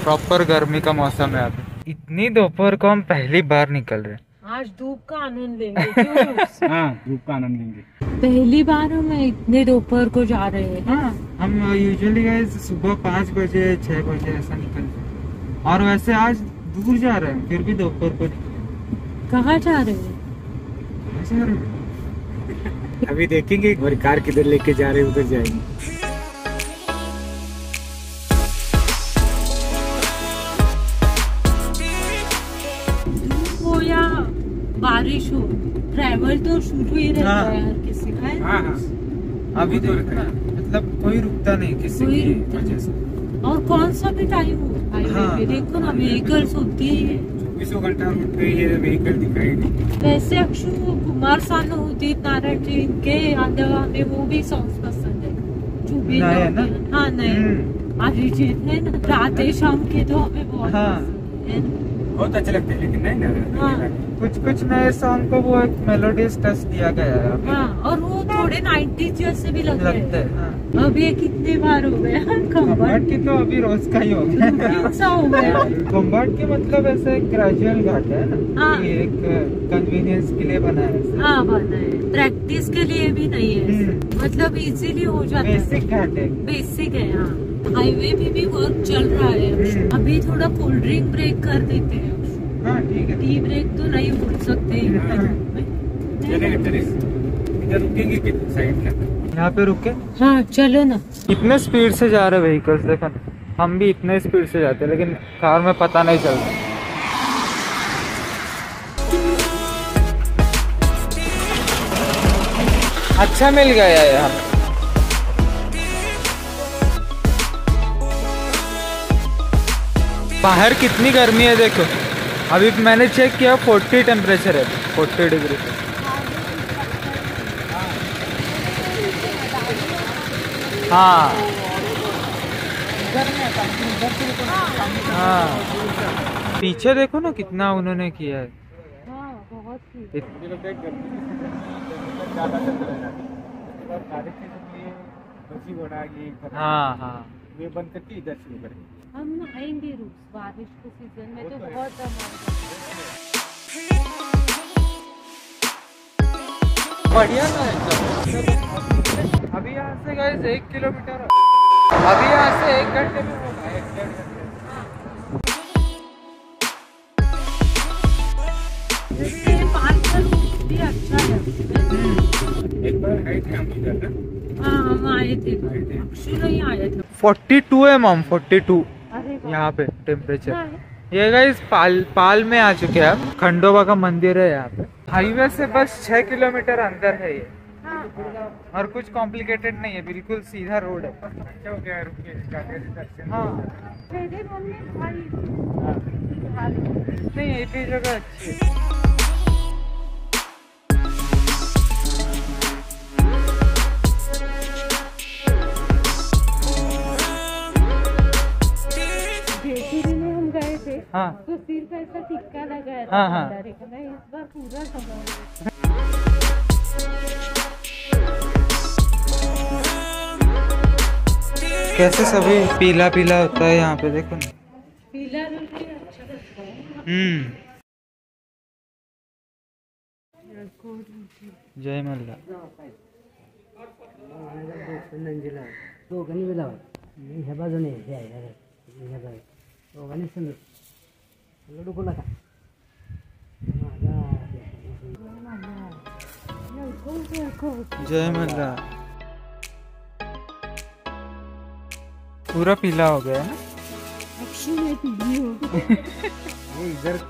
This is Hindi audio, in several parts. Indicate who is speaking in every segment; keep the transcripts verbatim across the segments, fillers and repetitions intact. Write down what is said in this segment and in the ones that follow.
Speaker 1: प्रॉपर गर्मी का मौसम है अभी। इतनी दोपहर को हम पहली बार निकल रहे हैं।
Speaker 2: आज धूप का आनंद लेंगे। क्यों?
Speaker 1: हाँ, धूप का आनंद लेंगे।
Speaker 2: पहली बार हम इतने दोपहर को जा रहे हैं।
Speaker 1: हाँ, हम यूजुअली गाइस सुबह पाँच बजे छह बजे ऐसा निकलते हैं, और वैसे आज दूर जा रहे हैं फिर भी दोपहर को निकले।
Speaker 2: कहाँ जा रहे हैं?
Speaker 1: जा रहे हैं अभी देखेंगे और कार किधर लेके जा रहे हैं उधर जाएंगे।
Speaker 2: बारिश हो, ट्रैवल तो शुरू ही रहता है यार किसी का।
Speaker 1: हाँ, हाँ। अभी तो मतलब कोई रुकता नहीं किसी की वजह से।
Speaker 2: और कौन सा भी टाइम हो हाईवे
Speaker 1: हाँ,
Speaker 2: पे देखो ना, व्हीकल्स होती है
Speaker 1: चौबीसों घंटा रोड पे ये व्हीकल दिखाई नहीं।
Speaker 2: वैसे अक्षु कुमार सानू उदित नारायण जी के आंधवा में वो भी सॉन्ग पसंद है जो भी
Speaker 1: है ना।
Speaker 2: हाँ नहीं अरिजीत है ना, रात शाम के तो हमें बहुत पसंद है,
Speaker 1: बहुत अच्छे लगते हैं। लेकिन नहीं ना,
Speaker 2: हाँ।
Speaker 1: कुछ कुछ नए सॉन्ग को वो एक मेलोडियस टच दिया गया है।
Speaker 2: हाँ, और वो थोड़े नाइनटीज जैसे भी लग
Speaker 1: लगते हैं। हाँ।
Speaker 2: अब ये कितने बार हो गया
Speaker 1: खम्बाट की तो अभी रोज का ही हो गया।
Speaker 2: सा हो गया
Speaker 1: खम्बाट के मतलब ऐसे एक ग्रेजुअल घाट है ना।
Speaker 2: हाँ।
Speaker 1: कि एक कन्वीनियंस के लिए बना है।
Speaker 2: हाँ बना है, प्रैक्टिस के लिए भी नहीं है, मतलब इजीली हो जाता है।
Speaker 1: बेसिक घाट है,
Speaker 2: बेसिक है। हाँ, हाईवे पे भी वर्क चल रहा है। अभी थोड़ा कोल्ड ड्रिंक ब्रेक कर देते हैं।
Speaker 1: हाँ ठीक है,
Speaker 2: टी ब्रेक तो नहीं बोल सकते।
Speaker 1: इधर रुकेंगे कितने साइड के यहाँ पे रुके।
Speaker 2: हाँ चलो ना।
Speaker 1: इतने स्पीड से जा रहे व्हीकल्स, देखो हम भी इतने स्पीड से जाते हैं लेकिन कार में पता नहीं चलता। अच्छा मिल गया यार। बाहर कितनी गर्मी है देखो, अभी मैंने चेक किया चालीस टेम्परेचर है, चालीस डिग्री। हाँ हाँ, पीछे देखो ना कितना उन्होंने किया है।
Speaker 2: हाँ, बहुत
Speaker 1: हाँ हाँ,
Speaker 3: वे बंद करके इधर शुरू करेंगे।
Speaker 2: हम आएंगे रूस बारिश के सीजन में तो बहुत
Speaker 1: बढ़िया था एकदम। अभी यहाँ से गाइस एक किलोमीटर, अभी यहाँ से एक घंटे में होगा, एक डेढ़ घंटे।
Speaker 2: भी अच्छा है।
Speaker 3: एक बार आए थे हम इधर ना।
Speaker 2: हाँ हम आए थे, अक्षु नहीं आए थे।
Speaker 1: बयालीस है मॉम, बयालीस यहाँ पे टेम्परेचर। ये गाइस पाल पाल में आ चुके हैं आप। खंडोबा का मंदिर है यहाँ पे। हाईवे से बस छह किलोमीटर अंदर है ये।
Speaker 2: हाँ।
Speaker 1: और कुछ कॉम्प्लिकेटेड नहीं है, बिल्कुल सीधा रोड है।
Speaker 3: अच्छा हो गया, रुकिए दर्शन।
Speaker 1: हाँ
Speaker 2: हाँ।
Speaker 1: नहीं, ये भी जगह अच्छी है। हाँ
Speaker 2: तो सिर्फ ऐसा टिक्का लगाया था।
Speaker 1: हाँ हाँ,
Speaker 2: इस बार पूरा सामान।
Speaker 1: कैसे सभी पीला पीला होता है यहाँ पे, देखो ना।
Speaker 2: पीला रंग अच्छा लगता है।
Speaker 1: हम्म, जय मल्ला। जय मल्ला। पूरा पीला हो गया है।
Speaker 2: अक्षु में पीली हो गई।
Speaker 1: इधर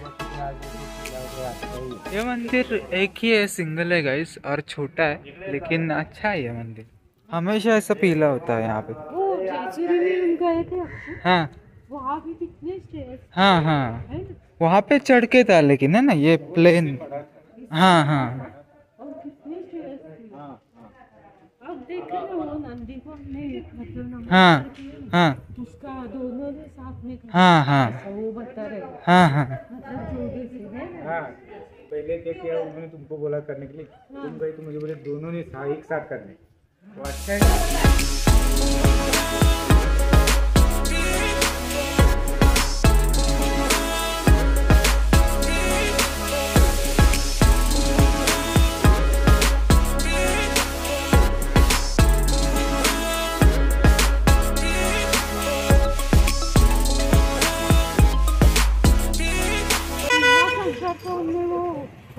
Speaker 1: ये मंदिर एक ही है, सिंगल है गाइस, और छोटा है लेकिन अच्छा है ये मंदिर। हमेशा ऐसा पीला होता है यहाँ पे।
Speaker 2: ओ जयचुरी में हम गए थे अक्षु।
Speaker 1: हाँ
Speaker 2: वहाँ भी कितने स्टेयर्स।
Speaker 1: हाँ हाँ, वहाँ पे चढ़ के था लेकिन है ना, ये प्लेन। हाँ हाँ,
Speaker 2: और कितने स्टेयर्स थे। अब देखो ना वो नंदी को हमने मतलब
Speaker 1: हाँ हाँ,
Speaker 2: उसका दोनों ने साथ में
Speaker 1: हाँ हाँ,
Speaker 2: वो बता रहे
Speaker 1: हाँ हाँ,
Speaker 2: मतलब जोड़ी से है।
Speaker 3: हाँ, पहले क्या किया उन्होंने तुमको बोला करने के लिए, तुम गए तो मुझे बोले दोनों ने एक साथ करने, तो अच्छा है।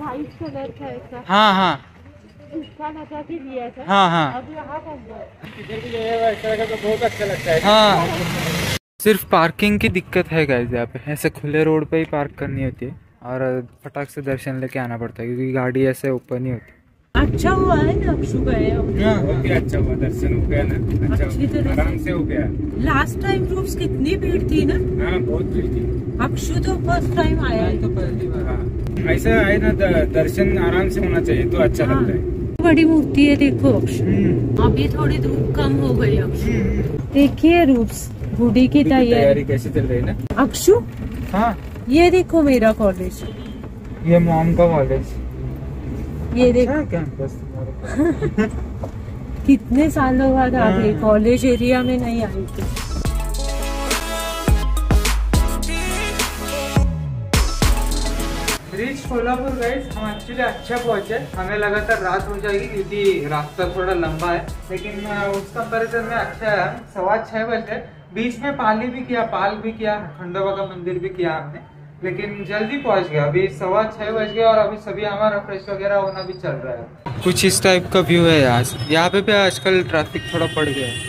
Speaker 2: व्हाइट कलर का ऐसा
Speaker 1: हाँ हाँ
Speaker 2: उसका लगा के लिया था।
Speaker 1: हाँ हाँ
Speaker 2: अब यहाँ बन गया।
Speaker 3: किधर भी जाएगा ऐसा लगा तो बहुत अच्छा लगता है।
Speaker 1: हाँ सिर्फ पार्किंग की दिक्कत है गाइस, यहाँ पे ऐसे खुले रोड पे ही पार्क करनी होती है और फटाक से दर्शन लेके आना पड़ता है क्योंकि गाड़ी ऐसे ऊपर नहीं होती।
Speaker 2: अच्छा हुआ है ना अक्षु गए हम।
Speaker 3: बहुत ही अच्छा हुआ, दर्शन हो गया ना, अच्छा
Speaker 2: अच्छी तरह से।
Speaker 3: आराम से हो गया।
Speaker 2: लास्ट टाइम रूप्स कितनी भीड़ थी ना।
Speaker 3: हाँ बहुत भीड़ थी।
Speaker 2: अक्षु तो फर्स्ट टाइम आया है।
Speaker 1: तो पहली बार
Speaker 3: हाँ ऐसा है ना, द- दर्शन आराम से होना चाहिए तो अच्छा
Speaker 2: हाँ।
Speaker 3: लगता है।
Speaker 2: बड़ी मूर्ति है देखो अक्षु। अभी थोड़ी धूप कम हो गई अक्षु। देखिए रूप्स गुडी की
Speaker 3: अभी तो
Speaker 2: तैयारी।
Speaker 3: तैयारी कैसे चल रही है ना।
Speaker 2: अक्षु
Speaker 1: हाँ
Speaker 2: ये देखो मेरा कॉलेज।
Speaker 1: ये मॉम का कॉलेज।
Speaker 2: ये देखो
Speaker 1: अच्छा कैंपस तुम्हारे
Speaker 2: कितने सालों बाद आ गई,
Speaker 1: हाँ।
Speaker 2: कॉलेज एरिया में नहीं आई थी।
Speaker 1: रीच कोल्हापुर गाइस, हम एक्चुअली अच्छा पहुंचे। हमें लगा था रात हो जाएगी क्योंकि रास्ता थोड़ा लंबा है, लेकिन अ, उस कंपैरिजन में अच्छा है। सवा छह बजे बीच में पाली भी किया, पाल भी किया, खंडोबा का मंदिर भी किया हमने, लेकिन जल्दी पहुंच गया। अभी सवा छह बज गया और अभी सभी हमारा फ्रेश वगैरह होना भी चल रहा है। कुछ इस टाइप का व्यू है यहाँ से। यहाँ पे भी आजकल ट्रैफिक थोड़ा पड़ गया है।